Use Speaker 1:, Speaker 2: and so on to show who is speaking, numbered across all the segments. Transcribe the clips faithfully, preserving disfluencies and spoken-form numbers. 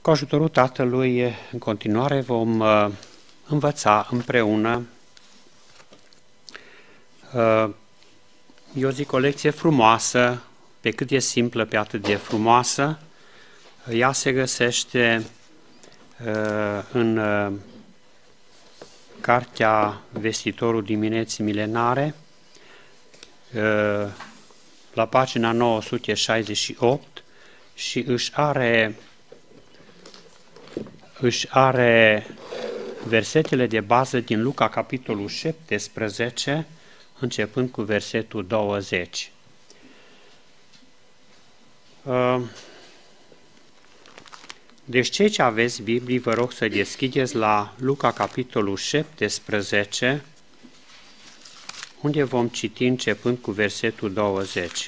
Speaker 1: Cu ajutorul Tatălui, în continuare vom uh, învăța împreună. Uh, eu zic o lecție frumoasă, pe cât e simplă, pe atât de frumoasă. Ea se găsește uh, în uh, cartea Vestitorul dimineții milenare, uh, la pagina nouă sute șaizeci și opt, și își are își are versetele de bază din Luca, capitolul șaptesprezece, începând cu versetul douăzeci. Deci cei ce aveți Biblii, vă rog să deschideți la Luca, capitolul șaptesprezece, unde vom citi începând cu versetul douăzeci.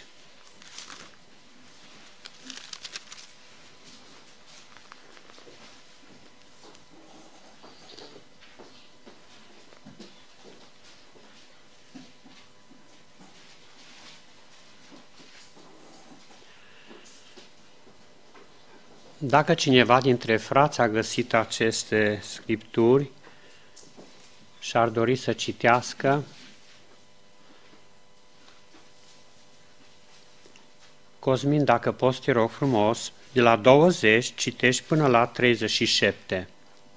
Speaker 1: Dacă cineva dintre frați a găsit aceste scripturi și ar dori să citească, Cosmin, dacă poți, te rog frumos, de la douăzeci citești până la treizeci și șapte.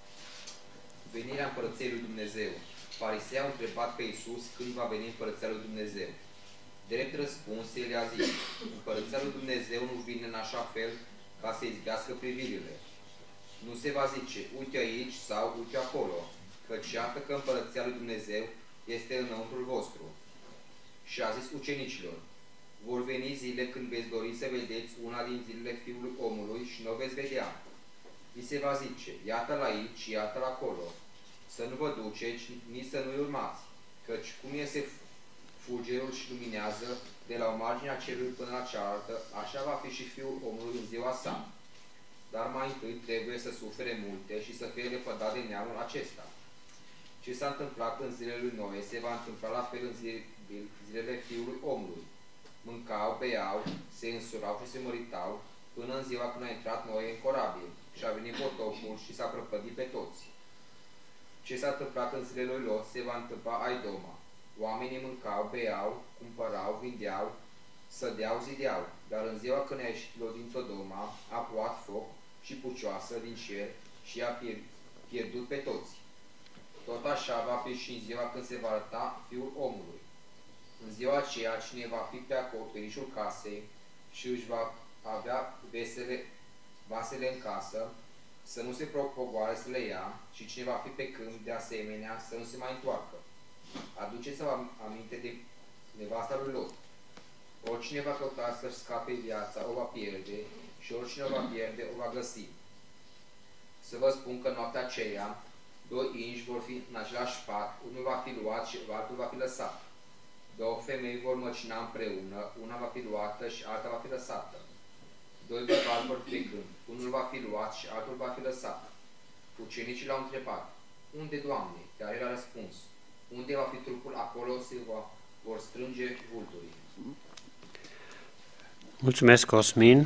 Speaker 2: Venirea Împărăției lui Dumnezeu. Farisei au întrebat pe Iisus când va veni Împărăția lui Dumnezeu. Drept răspuns, el a zis: Împărăția lui Dumnezeu nu vine în așa fel ca să izbească privirile. Nu se va zice, uite aici sau uite acolo, căci iată că Împărăția lui Dumnezeu este înăuntrul vostru. Și a zis ucenicilor: vor veni zile când veți dori să vedeți una din zilele Fiului Omului și nu o veți vedea. Vi se va zice, iată-l aici, iată-l acolo. Să nu vă duceți, nici să nu-i urmați, căci cum iese fulgerul și luminează de la o margine a cerului până la cealaltă, așa va fi și Fiul Omului în ziua sa. Dar mai întâi trebuie să sufere multe și să fie lepădat de neamul acesta. Ce s-a întâmplat în zilele lui Noe se va întâmpla la fel în zilele Fiului Omului. Mâncau, beau, se însurau și se măritau, până în ziua când a intrat Noe în corabil și a venit potopul și s-a prăpădit pe toți. Ce s-a întâmplat în zilele lui Lot se va întâmpla Aidoma. Oamenii mâncau, beau, cumpărau, vindeau, sădeau, zideau, dar în ziua când a ieșit Lot din Sodoma, a plouat foc și pucioasă din cer și i-a pierdut pe toți. Tot așa va fi și în ziua când se va arăta Fiul Omului. În ziua aceea, cine va fi pe acoperișul casei și își va avea vesele, vasele în casă, să nu se pogoare să le ia, și cine va fi pe câmp, de asemenea, să nu se mai întoarcă. Aduceți-vă aminte de nevasta lui Lot. Oricine va căuta să-și scape viața, o va pierde, și oricine o va pierde, o va găsi. Să vă spun că noaptea aceea, doi inși vor fi în același pat, unul va fi luat și altul va fi lăsat. Două femei vor măcina împreună, una va fi luată și alta va fi lăsată. Doi bărbați vor fi pe câmp, unul va fi luat și altul va fi lăsat. Ucenicii l-au întrebat, unde, Doamne? Dar el a răspuns, unde va fi trupul, acolo se va, vor strânge vulturii.
Speaker 1: Mulțumesc, Cosmin.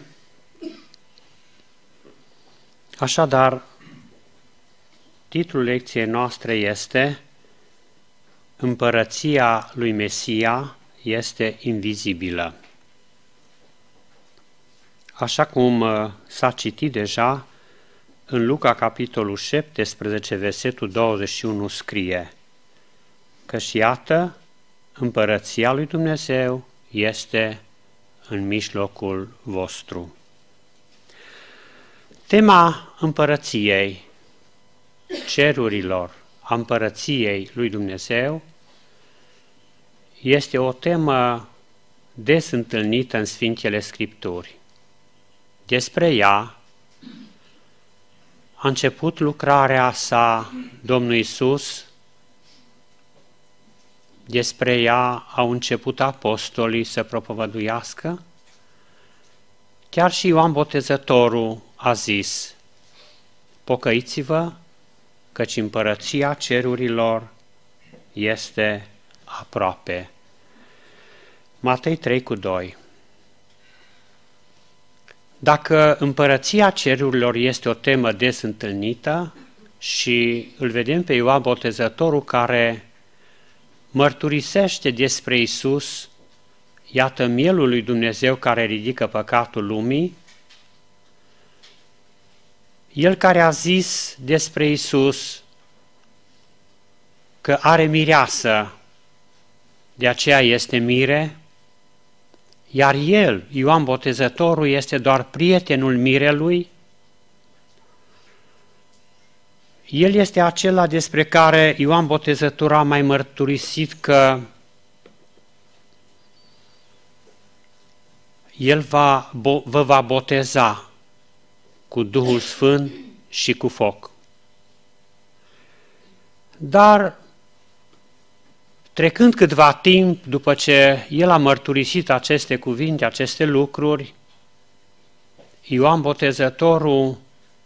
Speaker 1: Așadar, titlul lecției noastre este Împărăția lui Mesia este invizibilă. Așa cum s-a citit deja, în Luca, capitolul șaptesprezece, versetul douăzeci și unu scrie că și iată, Împărăția lui Dumnezeu este în mijlocul vostru. Tema împărăției cerurilor, a împărăției lui Dumnezeu, este o temă des întâlnită în Sfintele Scripturi. Despre ea a început lucrarea sa Domnul Iisus, despre ea au început apostolii să propovăduiască, chiar și Ioan Botezătorul a zis, pocăiți-vă, căci împărăția cerurilor este aproape. Matei trei cu doi. Dacă împărăția cerurilor este o temă des întâlnită și îl vedem pe Ioan Botezătorul care mărturisește despre Iisus, iată mielul lui Dumnezeu care ridică păcatul lumii, el care a zis despre Iisus că are mireasă, de aceea este mire, iar el, Ioan Botezătorul, este doar prietenul mirelui. El este acela despre care Ioan Botezătorul a mai mărturisit că el va, vă va boteza cu Duhul Sfânt și cu foc. Dar trecând câtva timp după ce el a mărturisit aceste cuvinte, aceste lucruri, Ioan Botezătorul,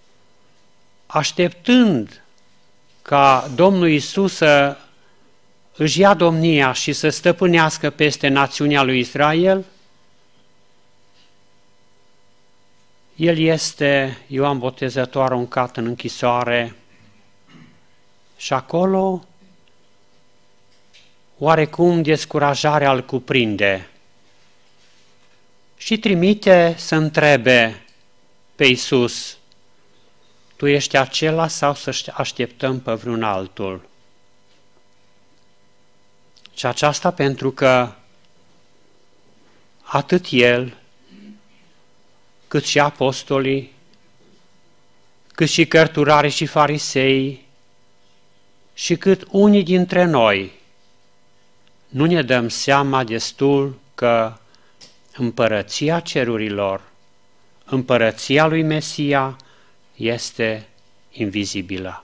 Speaker 1: așteptând ca Domnul Iisus să își ia domnia și să stăpânească peste națiunea lui Israel, el este, Ioan Botezătorul, aruncat în închisoare și acolo oarecum descurajarea îl cuprinde și trimite să întrebe pe Iisus: tu ești acela sau să așteptăm pe vreun altul? Și aceasta pentru că atât el, cât și apostolii, cât și cărturarii și farisei, și cât unii dintre noi, nu ne dăm seama destul că împărăția cerurilor, împărăția lui Mesia, este invizibilă.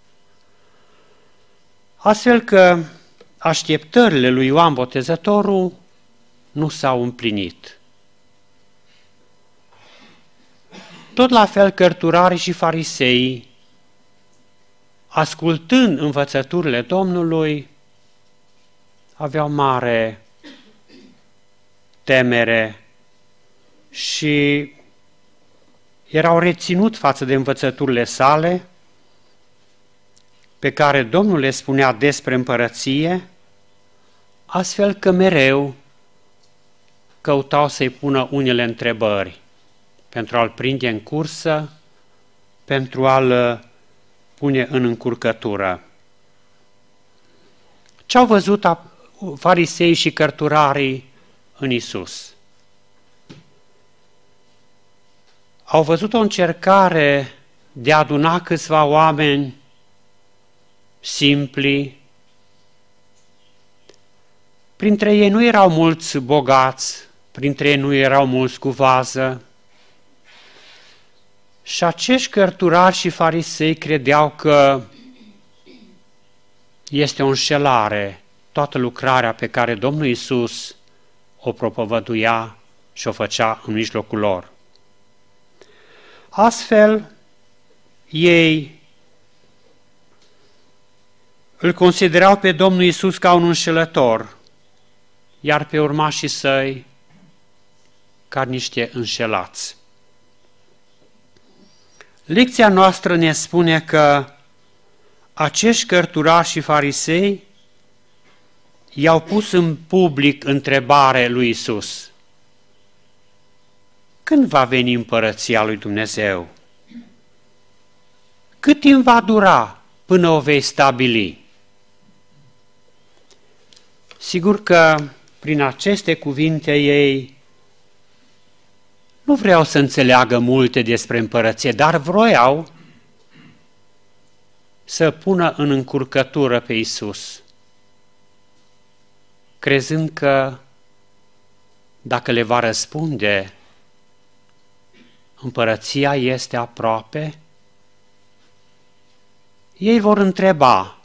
Speaker 1: Astfel că așteptările lui Ioan Botezătorul nu s-au împlinit. Tot la fel cărturarii și farisei, ascultând învățăturile Domnului, aveau mare temere și erau reținut față de învățăturile sale, pe care Domnul le spunea despre împărăție, astfel că mereu căutau să-i pună unele întrebări pentru a-l prinde în cursă, pentru a-l pune în încurcătură. Ce-au văzut farisei și cărturarii în Iisus? Au văzut o încercare de a aduna câțiva oameni simpli. Printre ei nu erau mulți bogați, printre ei nu erau mulți cu vază. Și acești cărturari și farisei credeau că este o înșelare toată lucrarea pe care Domnul Iisus o propovăduia și o făcea în mijlocul lor. Astfel, ei îl considerau pe Domnul Iisus ca un înșelător, iar pe urmașii săi ca niște înșelați. Lecția noastră ne spune că acești cărturari și farisei i-au pus în public întrebare lui Iisus: când va veni împărăția lui Dumnezeu? Cât timp va dura până o vei stabili? Sigur că prin aceste cuvinte ei nu vreau să înțeleagă multe despre împărăție, dar vroiau să pună în încurcătură pe Iisus, crezând că dacă le va răspunde împărăția este aproape, ei vor întreba: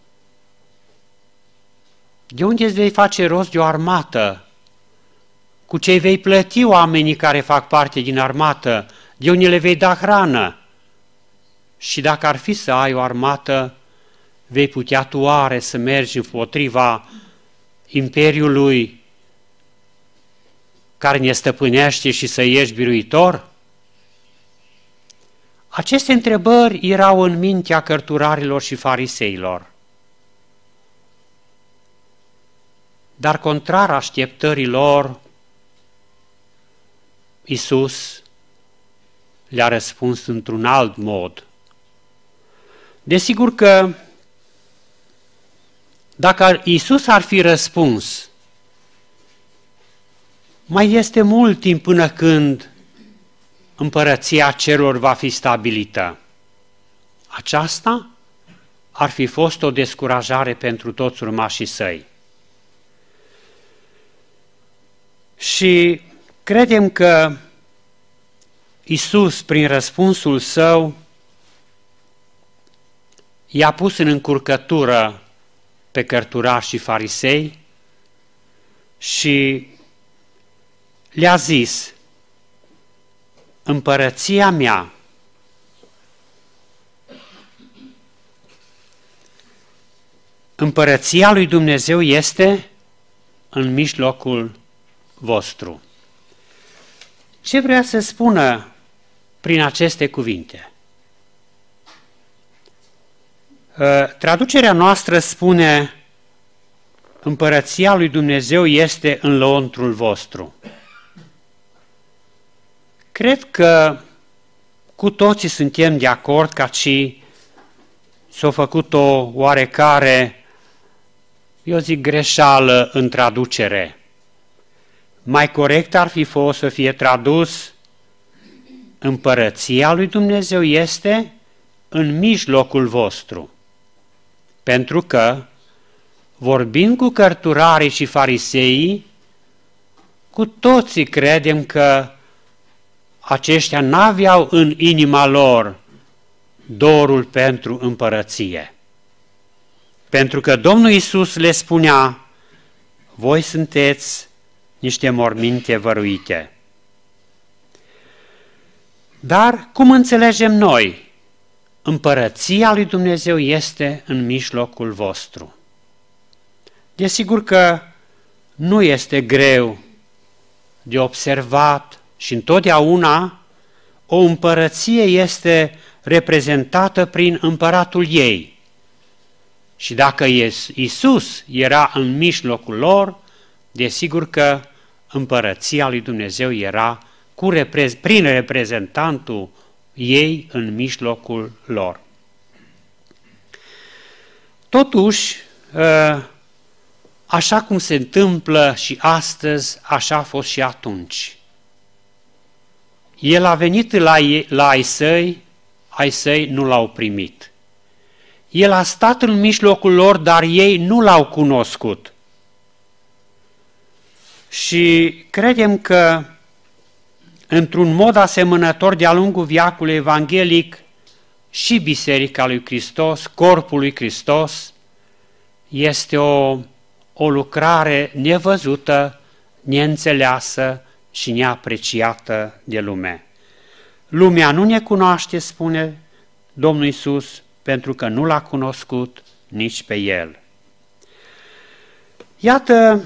Speaker 1: de unde îți vei face rost de o armată? Cu ce vei plăti oamenii care fac parte din armată? De unde le vei da hrană? Și dacă ar fi să ai o armată, vei putea tu oare să mergi împotriva imperiului care ne stăpânește și să ieși biruitor? Aceste întrebări erau în mintea cărturarilor și fariseilor. Dar contrar așteptărilor, Iisus le-a răspuns într-un alt mod. Desigur că dacă Iisus ar fi răspuns, mai este mult timp până când împărăția cerurilor va fi stabilită. Aceasta ar fi fost o descurajare pentru toți urmașii săi. Și credem că Iisus, prin răspunsul său, i-a pus în încurcătură pe cărturari și farisei și le-a zis: împărăția mea împărăția lui Dumnezeu este în mijlocul vostru. Ce vrea să spună prin aceste cuvinte? Traducerea noastră spune: împărăția lui Dumnezeu este în lăuntrul vostru. Cred că cu toții suntem de acord că și s-a făcut o oarecare, eu zic, greșeală în traducere. Mai corect ar fi fost să fie tradus: împărăția lui Dumnezeu este în mijlocul vostru. Pentru că, vorbind cu cărturarii și fariseii, cu toții credem că aceștia n-aveau în inima lor dorul pentru împărăție. Pentru că Domnul Iisus le spunea: voi sunteți niște morminte văruite. Dar cum înțelegem noi? Împărăția lui Dumnezeu este în mijlocul vostru. Desigur că nu este greu de observat și întotdeauna o împărăție este reprezentată prin împăratul ei. Și dacă Iisus era în mijlocul lor, desigur că împărăția lui Dumnezeu era cu repre- prin reprezentantul ei în mijlocul lor. Totuși, așa cum se întâmplă și astăzi, așa a fost și atunci. El a venit la, ei, la ai săi, ai săi nu l-au primit. El a stat în mijlocul lor, dar ei nu l-au cunoscut. Și credem că, într-un mod asemănător de-a lungul veacului evanghelic, și Biserica lui Hristos, corpul lui Hristos, este o, o lucrare nevăzută, neînțeleasă și neapreciată de lume. Lumea nu ne cunoaște, spune Domnul Iisus, pentru că nu l-a cunoscut nici pe El. Iată,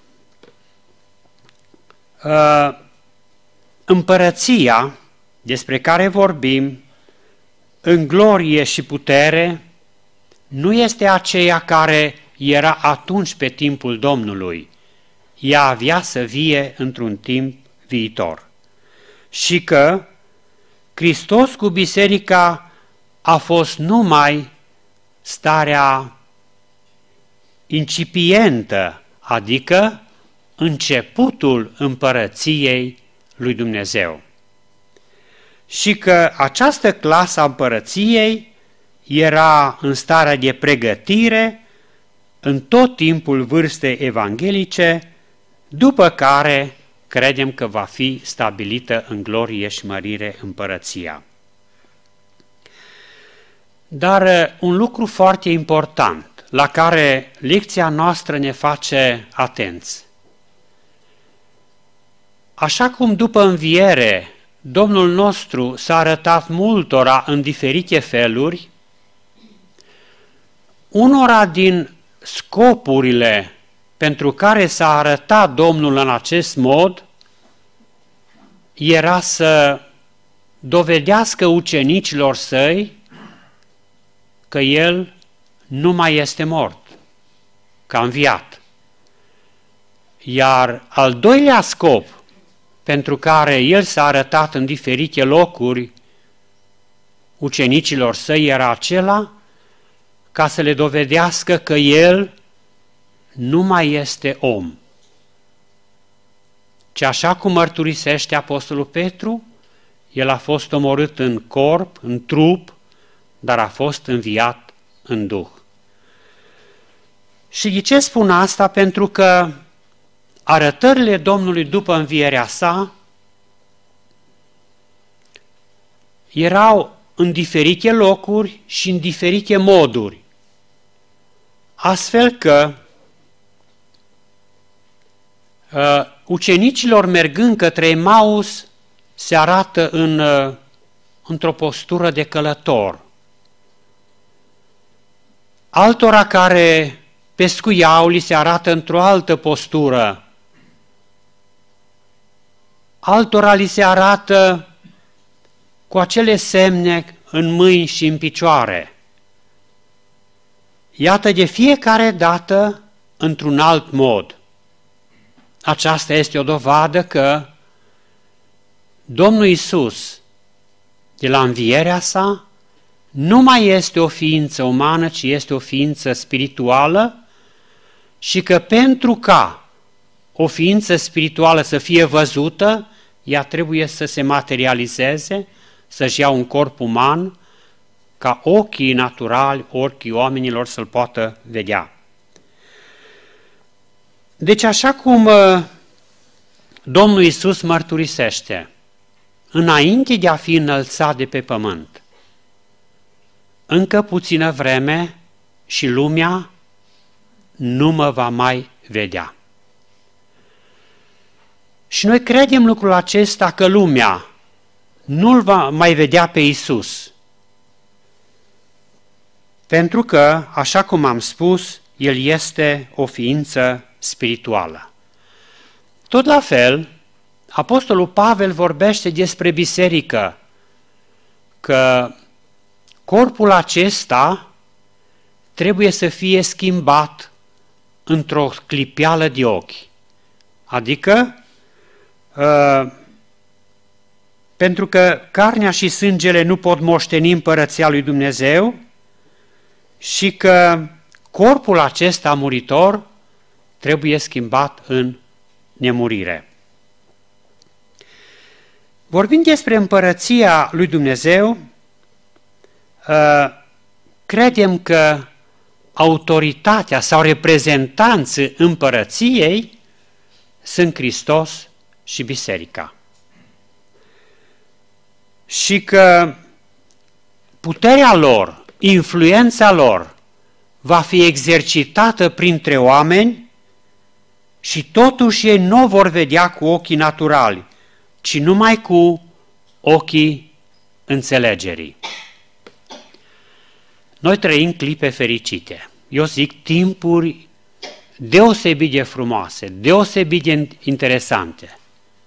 Speaker 1: împărăția despre care vorbim, în glorie și putere, nu este aceea care era atunci pe timpul Domnului. Ea avea să vie într-un timp viitor. Și că Hristos cu biserica a fost numai starea incipientă, adică începutul împărăției lui Dumnezeu. Și că această clasă a împărăției era în starea de pregătire în tot timpul vârstei evanghelice, după care credem că va fi stabilită în glorie și mărire împărăția. Dar un lucru foarte important, la care lecția noastră ne face atenți. Așa cum după înviere Domnul nostru s-a arătat multora în diferite feluri, unora din scopurile pentru care s-a arătat Domnul în acest mod era să dovedească ucenicilor săi că El nu mai este mort, că a înviat. Iar al doilea scop pentru care El s-a arătat în diferite locuri ucenicilor săi era acela ca să le dovedească că El nu mai este om, ci așa cum mărturisește Apostolul Petru, El a fost omorât în corp, în trup, dar a fost înviat în Duh. Și de ce spun asta? Pentru că arătările Domnului după învierea sa erau în diferite locuri și în diferite moduri, astfel că uh, ucenicilor mergând către Emaus se arată în, uh, într-o postură de călător. Altora care pescuiau li se arată într-o altă postură. Altora li se arată cu acele semne în mâini și în picioare. Iată, de fiecare dată într-un alt mod. Aceasta este o dovadă că Domnul Iisus, de la învierea sa, nu mai este o ființă umană, ci este o ființă spirituală și că pentru ca o ființă spirituală să fie văzută, ea trebuie să se materializeze, să-și ia un corp uman, ca ochii naturali, ochii oamenilor să-l poată vedea. Deci așa cum Domnul Iisus mărturisește, înainte de a fi înălțat de pe pământ, încă puțină vreme și lumea nu mă va mai vedea. Și noi credem lucrul acesta că lumea nu-L va mai vedea pe Iisus, pentru că, așa cum am spus, El este o ființă spirituală. Tot la fel, Apostolul Pavel vorbește despre biserică, că corpul acesta trebuie să fie schimbat într-o clipeală de ochi. Adică, uh, pentru că carnea și sângele nu pot moșteni împărăția lui Dumnezeu și că corpul acesta muritor trebuie schimbat în nemurire. Vorbind despre împărăția lui Dumnezeu, credem că autoritatea sau reprezentanții împărăției sunt Hristos și biserica. Și că puterea lor, influența lor va fi exercitată printre oameni și totuși ei nu vor vedea cu ochii naturali, ci numai cu ochii înțelegerii. Noi trăim clipe fericite. Eu zic timpuri deosebit de frumoase, deosebit de interesante.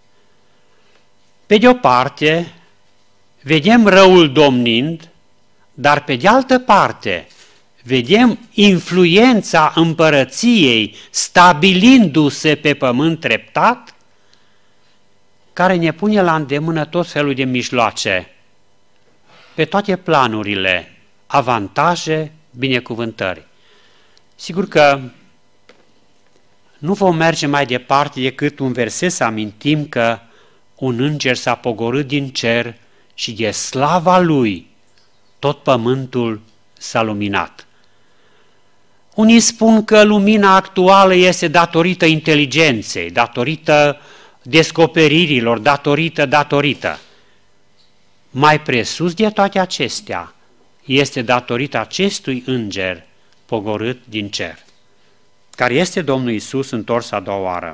Speaker 1: Pe de o parte, vedem răul domnind, dar pe de altă parte, vedem influența împărăției stabilindu-se pe pământ treptat, care ne pune la îndemână tot felul de mijloace, pe toate planurile, avantaje, binecuvântări. Sigur că nu vom merge mai departe decât un verset să amintim că un înger s-a pogorât din cer și de slava lui tot pământul s-a luminat. Unii spun că lumina actuală este datorită inteligenței, datorită descoperirilor, datorită, datorită. Mai presus de toate acestea este datorită acestui înger pogorât din cer, care este Domnul Iisus întors a doua oară.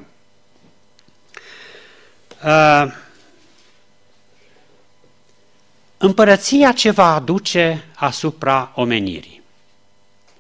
Speaker 1: Uh, împărăția ce va aduce asupra omenirii.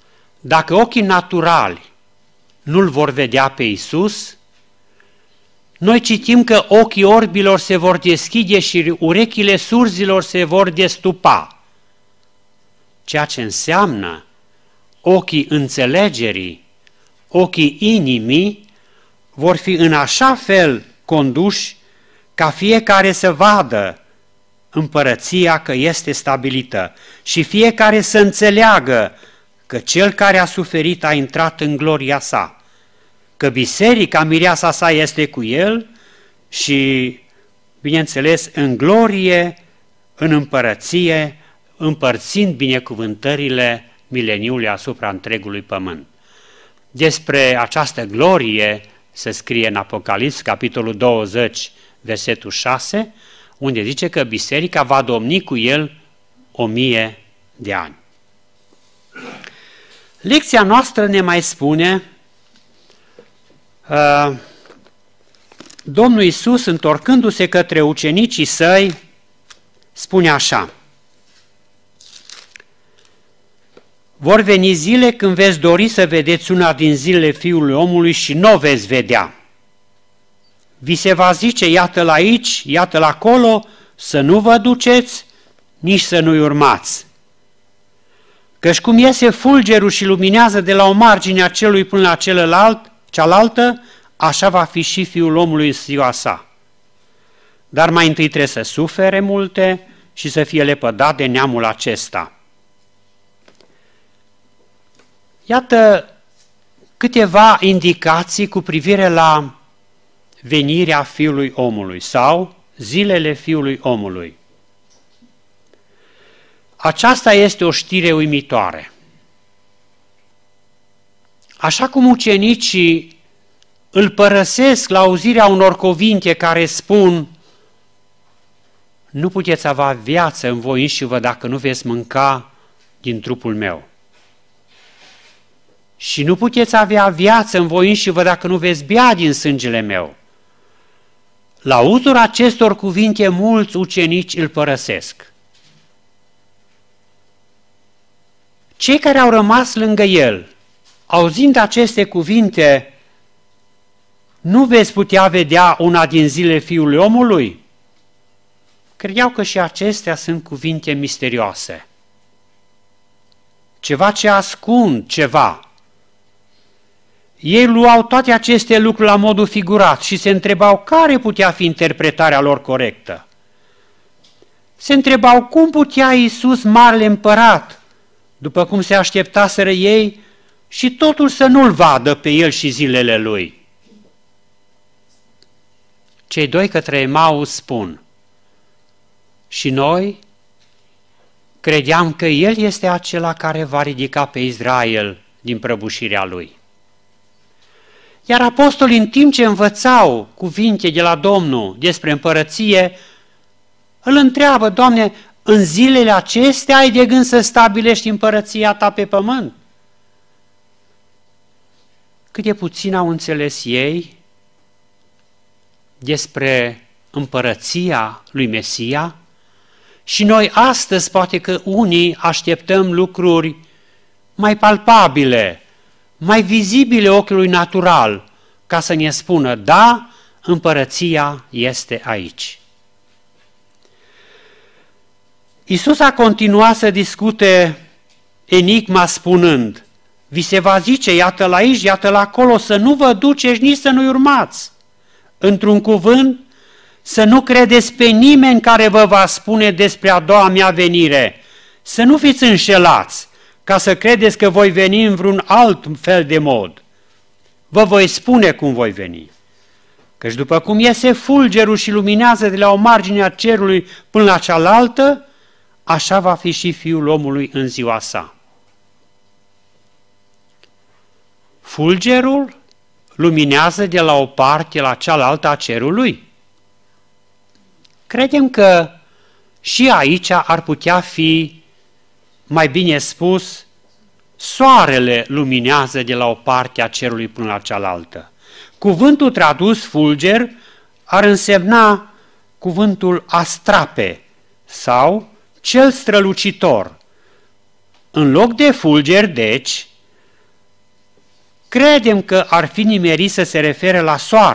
Speaker 1: Dacă ochii naturali nu-L vor vedea pe Iisus, noi citim că ochii orbilor se vor deschide și urechile surzilor se vor destupa. Ceea ce înseamnă ochii înțelegerii, ochii inimii vor fi în așa fel conduși ca fiecare să vadă împărăția că este stabilită și fiecare să înțeleagă că cel care a suferit a intrat în gloria sa, că biserica, mireasa sa, este cu el și, bineînțeles, în glorie, în împărăție, împărțind binecuvântările mileniului asupra întregului pământ. Despre această glorie se scrie în Apocalips, capitolul douăzeci, versetul șase, unde zice că biserica va domni cu el o mie de ani. Lecția noastră ne mai spune, uh, Domnul Iisus, întorcându-se către ucenicii săi, spune așa: vor veni zile când veți dori să vedeți una din zilele Fiului Omului și nu o veți vedea. Vi se va zice, iată-l aici, iată-l acolo, să nu vă duceți, nici să nu-i urmați. Căci cum iese fulgerul și luminează de la o margine a celui până la celălalt, cealaltă, așa va fi și Fiul Omului în ziua sa. Dar mai întâi trebuie să sufere multe și să fie lepădat de neamul acesta. Iată câteva indicații cu privire la venirea Fiului Omului sau zilele Fiului Omului. Aceasta este o știre uimitoare. Așa cum ucenicii îl părăsesc la auzirea unor cuvinte care spun: nu puteți avea viață în voi înșivă dacă nu veți mânca din trupul meu. Și nu puteți avea viață în voi înșivă dacă nu veți bea din sângele meu. La auzul acestor cuvinte, mulți ucenici îl părăsesc. Cei care au rămas lângă el, auzind aceste cuvinte, nu veți putea vedea una din zile Fiului Omului? Credeau că și acestea sunt cuvinte misterioase. Ceva ce ascund ceva. Ei luau toate aceste lucruri la modul figurat și se întrebau care putea fi interpretarea lor corectă. Se întrebau cum putea Iisus, marele împărat, după cum se așteptaseră ei, și totul să nu-l vadă pe el și zilele lui. Cei doi către Emaus spun: și noi credeam că el este acela care va ridica pe Israel din prăbușirea lui. Iar apostolii, în timp ce învățau cuvinte de la Domnul despre împărăție, îl întreabă: Doamne, în zilele acestea ai de gând să stabilești împărăția ta pe pământ? Cât de puțin au înțeles ei despre împărăția lui Mesia, și noi astăzi poate că unii așteptăm lucruri mai palpabile, mai vizibile ochiului natural, ca să ne spună: da, împărăția este aici. Iisus a continuat să discute enigma spunând: vi se va zice, iată-l aici, iată-l acolo, să nu vă duceți, nici să nu-i urmați. Într-un cuvânt, să nu credeți pe nimeni care vă va spune despre a doua mea venire, să nu fiți înșelați, ca să credeți că voi veni în vreun alt fel de mod. Vă voi spune cum voi veni. Căci după cum iese fulgerul și luminează de la o margine a cerului până la cealaltă, așa va fi și Fiul omului în ziua sa. Fulgerul luminează de la o parte la cealaltă a cerului. Credem că și aici ar putea fi, mai bine spus, soarele luminează de la o parte a cerului până la cealaltă. Cuvântul tradus fulger ar însemna cuvântul astrape sau cel strălucitor. În loc de fulger, deci, credem că ar fi nimerit să se refere la soare,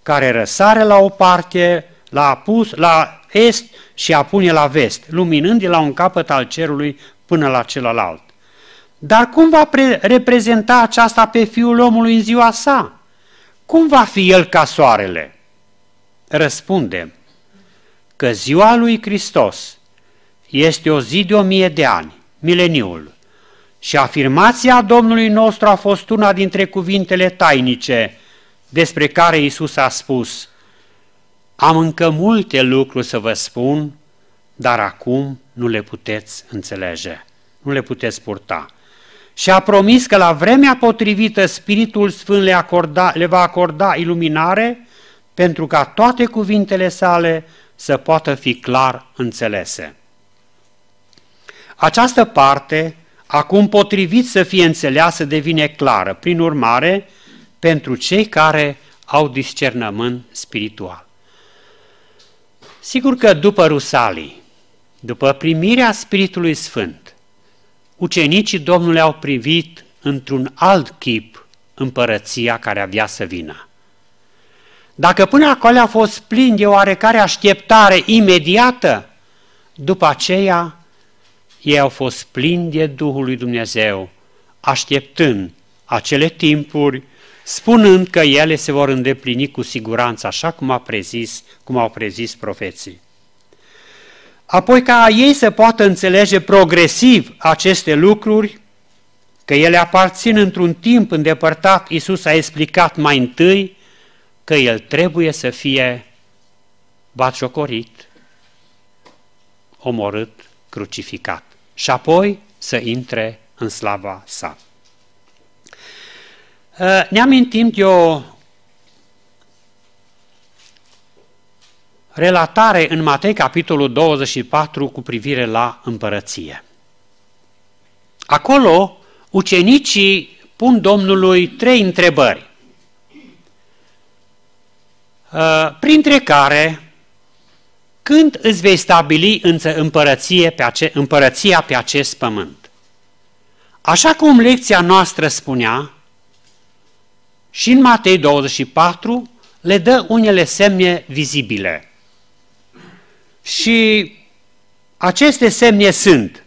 Speaker 1: care răsare la o parte, l-a apus la est și apune la vest, luminând de la un capăt al cerului până la celălalt. Dar cum va reprezenta aceasta pe Fiul omului în ziua sa? Cum va fi el ca soarele? Răspundem că ziua lui Hristos este o zi de o mie de ani, mileniul, și afirmația Domnului nostru a fost una dintre cuvintele tainice despre care Iisus a spus: am încă multe lucruri să vă spun, dar acum nu le puteți înțelege, nu le puteți purta. Și a promis că la vremea potrivită Spiritul Sfânt le, acorda, le va acorda iluminare pentru ca toate cuvintele sale să poată fi clar înțelese. Această parte, acum potrivit să fie înțeleasă, devine clară, prin urmare, pentru cei care au discernământ spiritual. Sigur că după Rusalii, după primirea Spiritului Sfânt, ucenicii Domnului au privit într-un alt chip împărăția care avea să vină. Dacă până acolo a fost plin de oarecare așteptare imediată, după aceea ei au fost plini de Duhul lui Dumnezeu, așteptând acele timpuri, spunând că ele se vor îndeplini cu siguranță, așa cum, a prezis, cum au prezis profeții. Apoi, ca ei să poată înțelege progresiv aceste lucruri, că ele aparțin într-un timp îndepărtat, Iisus a explicat mai întâi că el trebuie să fie batjocorit, omorât, crucificat și apoi să intre în slava sa. Ne amintim de o relatare în Matei, capitolul douăzeci și patru, cu privire la împărăție. Acolo, ucenicii pun Domnului trei întrebări, printre care: când îți vei stabili împărăție pe ace- împărăția pe acest pământ? Așa cum lecția noastră spunea, și în Matei douăzeci și patru le dă unele semne vizibile. Și aceste semne sunt: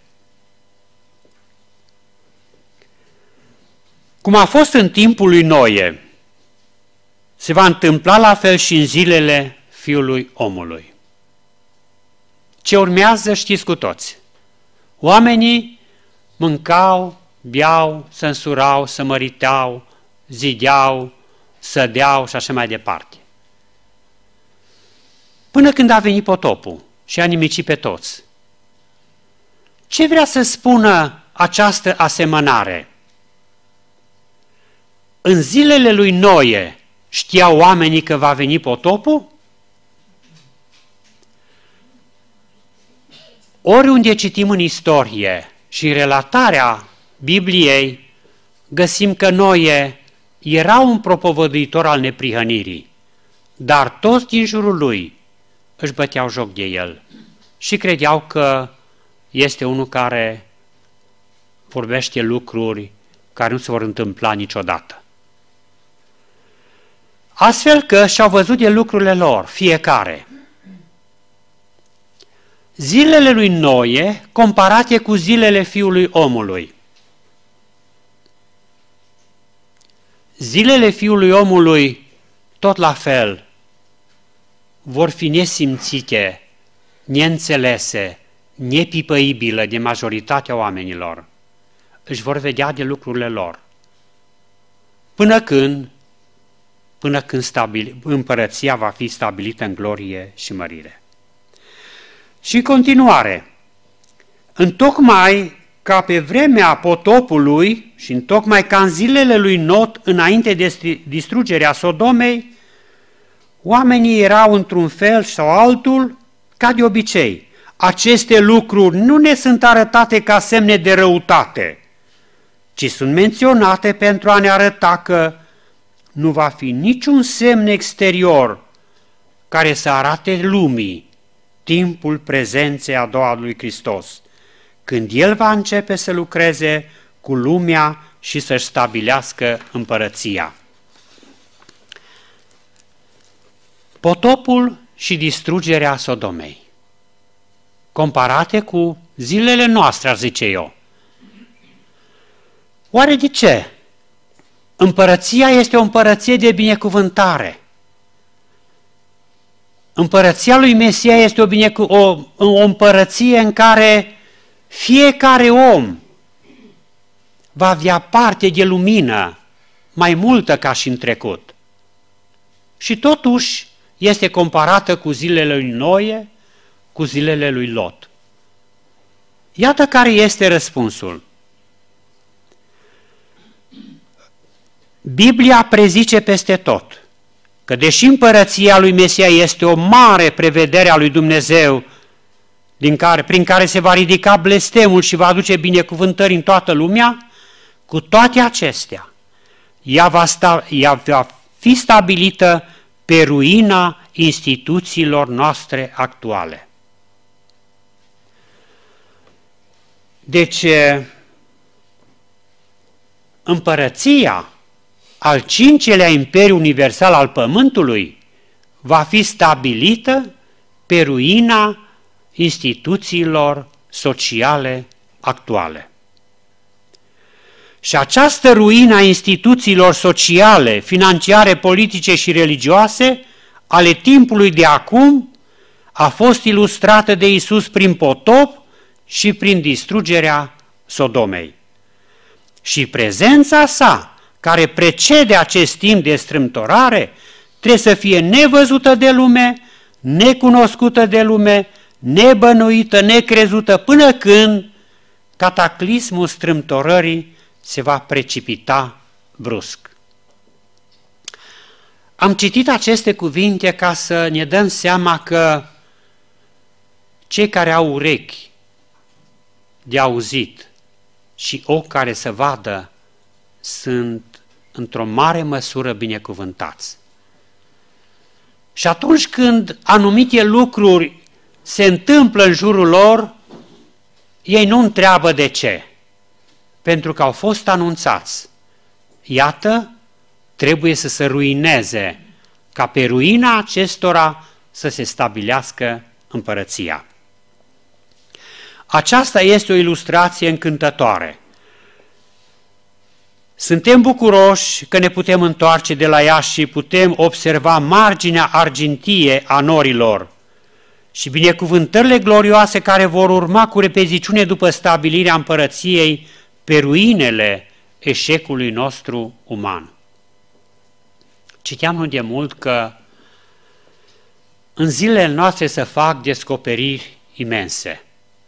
Speaker 1: cum a fost în timpul lui Noe, se va întâmpla la fel și în zilele Fiului Omului. Ce urmează știți cu toți. Oamenii mâncau, beau, se însurau, se măriteau, zideau, sădeau și așa mai departe. Până când a venit potopul și a nimicit pe toți. Ce vrea să spună această asemănare? În zilele lui Noe știau oamenii că va veni potopul? Oriunde citim în istorie și în relatarea Bibliei, găsim că Noe era un propovăduitor al neprihănirii, dar toți din jurul lui își băteau joc de el și credeau că este unul care vorbește lucruri care nu se vor întâmpla niciodată. Astfel că și-au văzut de lucrurile lor, fiecare. Zilele lui Noe comparate cu zilele Fiului Omului. Zilele Fiului Omului, tot la fel, vor fi nesimțite, neînțelese, nepipăibile de majoritatea oamenilor. Își vor vedea de lucrurile lor. Până când, până când stabil, împărăția va fi stabilită în glorie și mărire. Și în continuare, întocmai ca pe vremea potopului și întocmai ca în zilele lui Not, înainte de distrugerea Sodomei, oamenii erau într-un fel sau altul ca de obicei. Aceste lucruri nu ne sunt arătate ca semne de răutate, ci sunt menționate pentru a ne arăta că nu va fi niciun semn exterior care să arate lumii timpul prezenței a doua lui Hristos, când El va începe să lucreze cu lumea și să-și stabilească împărăția. Potopul și distrugerea Sodomei, comparate cu zilele noastre, ar zice eu. Oare de ce? Împărăția este o împărăție de binecuvântare. Împărăția lui Mesia este o, binecu- o, o împărăție în care fiecare om va avea parte de lumină mai multă ca și în trecut. Și totuși este comparată cu zilele lui Noe, cu zilele lui Lot. Iată care este răspunsul. Biblia prezice peste tot că deși împărăția lui Mesia este o mare prevedere a lui Dumnezeu, din care, prin care se va ridica blestemul și va aduce binecuvântări în toată lumea, cu toate acestea, ea va, sta, ea va fi stabilită pe ruina instituțiilor noastre actuale. Deci, împărăția al cincelea imperiu universal al Pământului va fi stabilită pe ruina instituțiilor sociale actuale. Și această ruină a instituțiilor sociale, financiare, politice și religioase ale timpului de acum a fost ilustrată de Iisus prin potop și prin distrugerea Sodomei. Și prezența sa, care precede acest timp de strâmtorare, trebuie să fie nevăzută de lume, necunoscută de lume, nebănuită, necrezută, până când cataclismul strâmtorării se va precipita brusc. Am citit aceste cuvinte ca să ne dăm seama că cei care au urechi de auzit și ochi care să vadă sunt într-o mare măsură binecuvântați. Și atunci când anumite lucruri se întâmplă în jurul lor, ei nu întreabă de ce, pentru că au fost anunțați. Iată, trebuie să se ruineze, ca pe ruina acestora să se stabilească împărăția. Aceasta este o ilustrație încântătoare. Suntem bucuroși că ne putem întoarce de la ea și putem observa marginea argintie a norilor și binecuvântările glorioase care vor urma cu repeziciune după stabilirea împărăției pe ruinele eșecului nostru uman. Citeam nu de mult că în zilele noastre se fac descoperiri imense.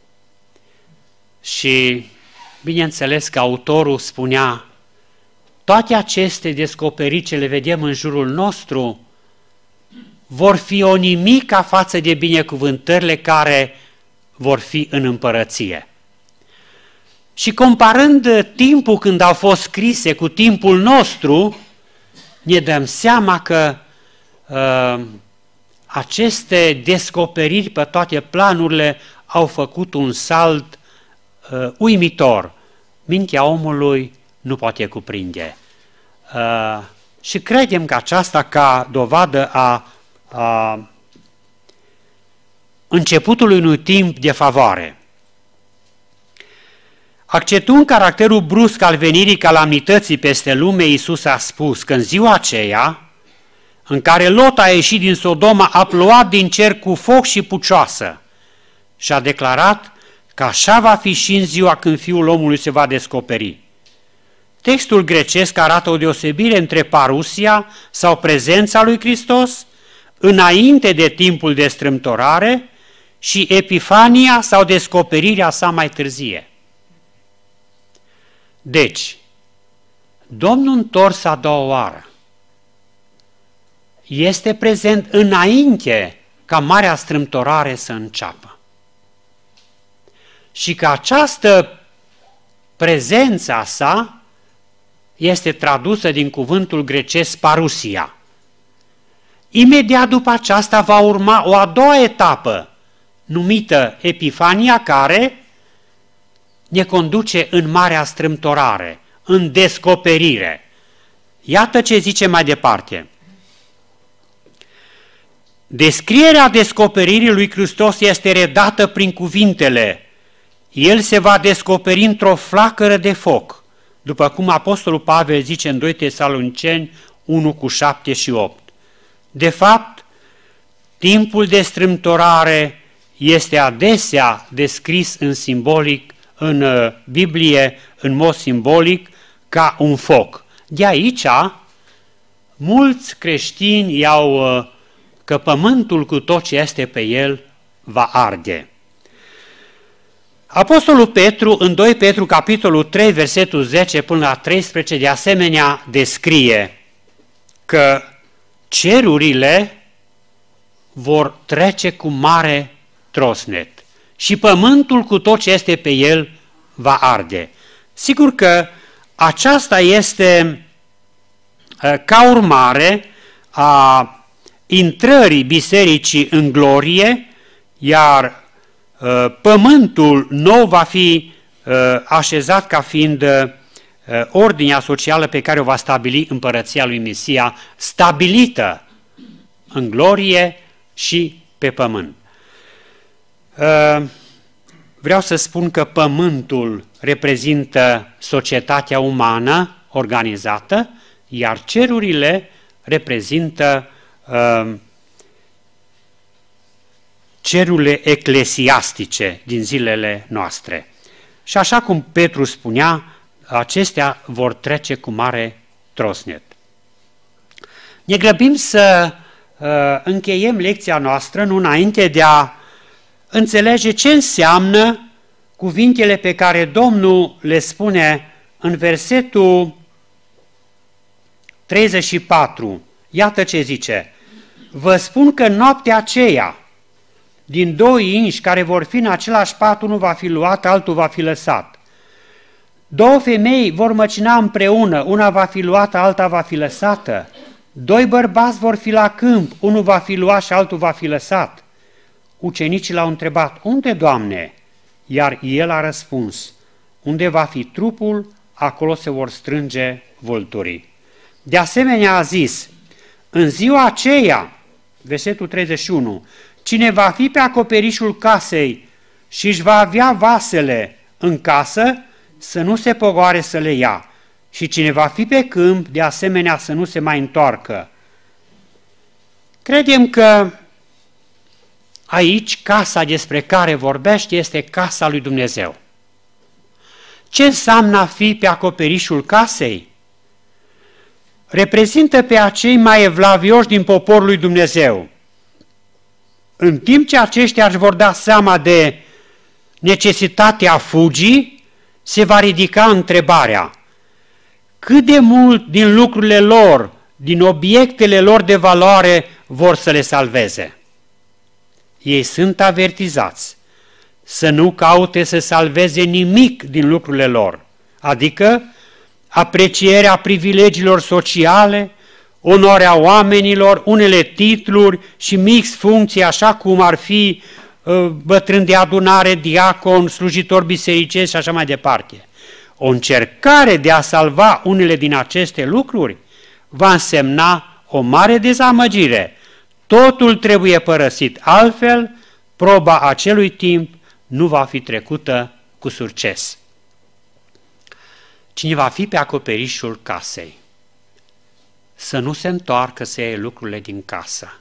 Speaker 1: Și bineînțeles că autorul spunea, toate aceste descoperiri ce le vedem în jurul nostru vor fi o nimica față de binecuvântările care vor fi în împărăție. Și comparând timpul când au fost scrise cu timpul nostru, ne dăm seama că uh, aceste descoperiri pe toate planurile au făcut un salt uh, uimitor. Mintea omului nu poate cuprinde. Uh, și credem că aceasta ca dovadă a, a începutului unui timp de favoare. Acceptând caracterul brusc al venirii calamității peste lume, Iisus a spus că în ziua aceea, în care Lot a ieșit din Sodoma, a plouat din cer cu foc și pucioasă și a declarat că așa va fi și în ziua când Fiul omului se va descoperi. Textul grecesc arată o deosebire între parusia sau prezența lui Hristos înainte de timpul de strâmtorare și epifania sau descoperirea sa mai târzie. Deci, Domnul întors a doua oară este prezent înainte ca marea strâmtorare să înceapă. Și că această prezență a sa este tradusă din cuvântul grecesc parusia. Imediat după aceasta va urma o a doua etapă, numită Epifania, care ne conduce în marea strâmtorare, în descoperire. Iată ce zice mai departe. descrierea descoperirii lui Hristos este redată prin cuvintele: El se va descoperi într-o flacără de foc, după cum Apostolul Pavel zice în doi Tesaloniceni unu cu șapte și opt. De fapt, timpul de strâmtorare este adesea descris în simbolic, în Biblie, în mod simbolic, ca un foc. De aici, mulți creștini iau că pământul cu tot ce este pe el va arde. Apostolul Petru, în doi Petru, capitolul trei, versetul zece până la treisprezece, de asemenea descrie că cerurile vor trece cu mare trosnet și pământul cu tot ce este pe el va arde. Sigur că aceasta este ca urmare a intrării bisericii în glorie, iar pământul nou va fi așezat ca fiind ordinea socială pe care o va stabili împărăția lui Mesia, stabilită în glorie și pe pământ. Vreau să spun că pământul reprezintă societatea umană organizată, iar cerurile reprezintă uh, cerurile eclesiastice din zilele noastre. Și așa cum Petru spunea, acestea vor trece cu mare trosnet. Ne grăbim să uh, încheiem lecția noastră, nu înainte de a înțelege ce înseamnă cuvintele pe care Domnul le spune în versetul treizeci și patru. Iată ce zice: vă spun că noaptea aceea, din doi inși care vor fi în același pat, unul va fi luat, altul va fi lăsat. Două femei vor măcina împreună, una va fi luată, alta va fi lăsată. Doi bărbați vor fi la câmp, unul va fi luat și altul va fi lăsat. Ucenicii l-au întrebat: unde, Doamne? Iar el a răspuns: unde va fi trupul, acolo se vor strânge vulturii. De asemenea a zis: în ziua aceea, versetul treizeci și unu, cine va fi pe acoperișul casei și își va avea vasele în casă, să nu se pogoare să le ia, și cine va fi pe câmp, de asemenea să nu se mai întoarcă. Credem că aici casa despre care vorbește este casa lui Dumnezeu. Ce înseamnă a fi pe acoperișul casei? Reprezintă pe acei mai evlavioși din poporul lui Dumnezeu. În timp ce aceștia își vor da seama de necesitatea fugii, se va ridica întrebarea: cât de mult din lucrurile lor, din obiectele lor de valoare vor să le salveze? Ei sunt avertizați să nu caute să salveze nimic din lucrurile lor, adică aprecierea privilegiilor sociale, onoarea oamenilor, unele titluri și mix funcții, așa cum ar fi bătrân de adunare, diacon, slujitor bisericesc și așa mai departe. O încercare de a salva unele din aceste lucruri va însemna o mare dezamăgire. Totul trebuie părăsit, altfel proba acelui timp nu va fi trecută cu succes. Cine va fi pe acoperișul casei, să nu se întoarcă să iei lucrurile din casă.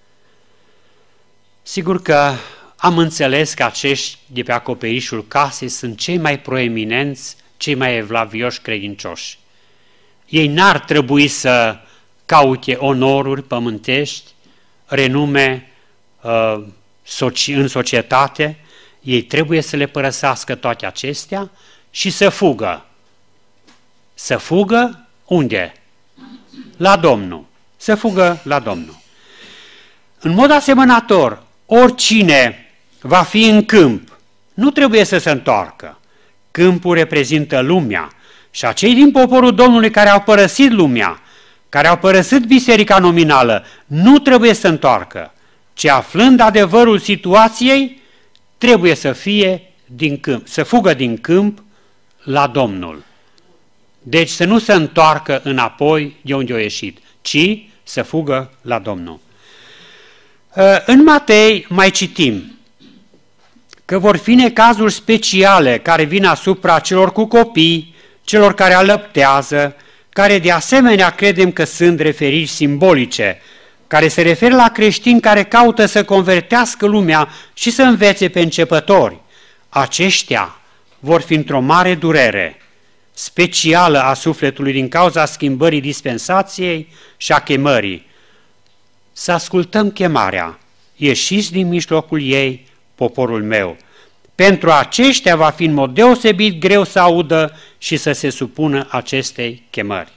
Speaker 1: Sigur că am înțeles că acești de pe acoperișul casei sunt cei mai proeminenți, cei mai evlavioși credincioși. Ei n-ar trebui să caute onoruri pământești, renume uh, în societate. Ei trebuie să le părăsească toate acestea și să fugă. Să fugă unde? La Domnul. Să fugă la Domnul. În mod asemănător, oricine va fi în câmp nu trebuie să se întoarcă. Câmpul reprezintă lumea și acei din poporul Domnului care au părăsit lumea, care au părăsit biserica nominală, nu trebuie să se întoarcă, ci aflând adevărul situației, trebuie să fie din câmp, să fugă din câmp la Domnul. Deci să nu se întoarcă înapoi de unde au ieșit, ci să fugă la Domnul. În Matei mai citim că vor fi necazuri speciale care vin asupra celor cu copii, celor care alăptează, care de asemenea credem că sunt referiri simbolice, care se referă la creștini care caută să convertească lumea și să învețe pe începători. Aceștia vor fi într-o mare durere specială a sufletului din cauza schimbării dispensației și a chemării. Să ascultăm chemarea, ieșiți din mijlocul ei, poporul meu. Pentru aceștia va fi în mod deosebit greu să audă și să se supună acestei chemări.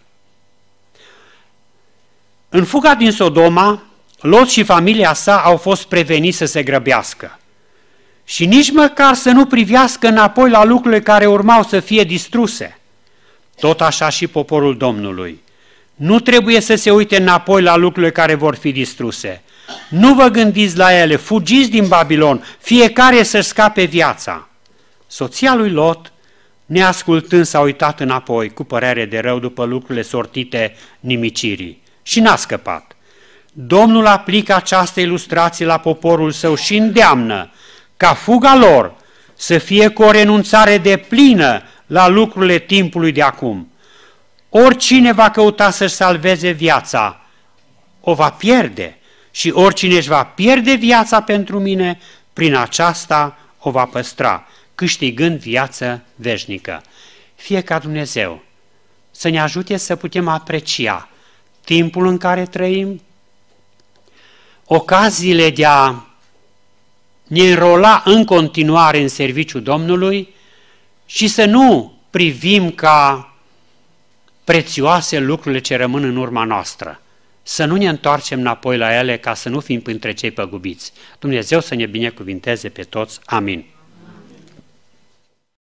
Speaker 1: În fuga din Sodoma, Lot și familia sa au fost preveniți să se grăbească și nici măcar să nu privească înapoi la lucrurile care urmau să fie distruse. Tot așa și poporul Domnului. Nu trebuie să se uite înapoi la lucrurile care vor fi distruse. Nu vă gândiți la ele, fugiți din Babilon, fiecare să scape viața. Soția lui Lot, neascultând, s-a uitat înapoi cu părere de rău după lucrurile sortite nimicirii și n-a scăpat. Domnul aplică această ilustrație la poporul său și îndeamnă ca fuga lor să fie cu o renunțare deplină la lucrurile timpului de acum. Oricine va căuta să-și salveze viața, o va pierde, și oricine își va pierde viața pentru mine, prin aceasta o va păstra, câștigând viață veșnică. Fie ca Dumnezeu să ne ajute să putem aprecia timpul în care trăim, ocaziile de a ne înrola în continuare în serviciul Domnului și să nu privim ca prețioase lucrurile ce rămân în urma noastră. Să nu ne întoarcem înapoi la ele ca să nu fim printre cei păgubiți. Dumnezeu să ne binecuvinteze pe toți. Amin.